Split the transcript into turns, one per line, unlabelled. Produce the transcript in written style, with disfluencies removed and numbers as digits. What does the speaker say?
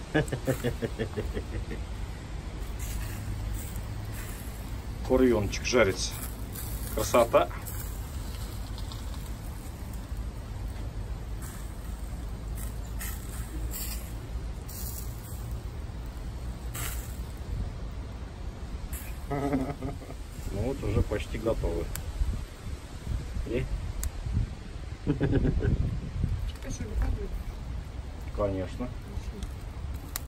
Курьончик жарится. Красота. Ну вот уже почти готовы. И? Конечно.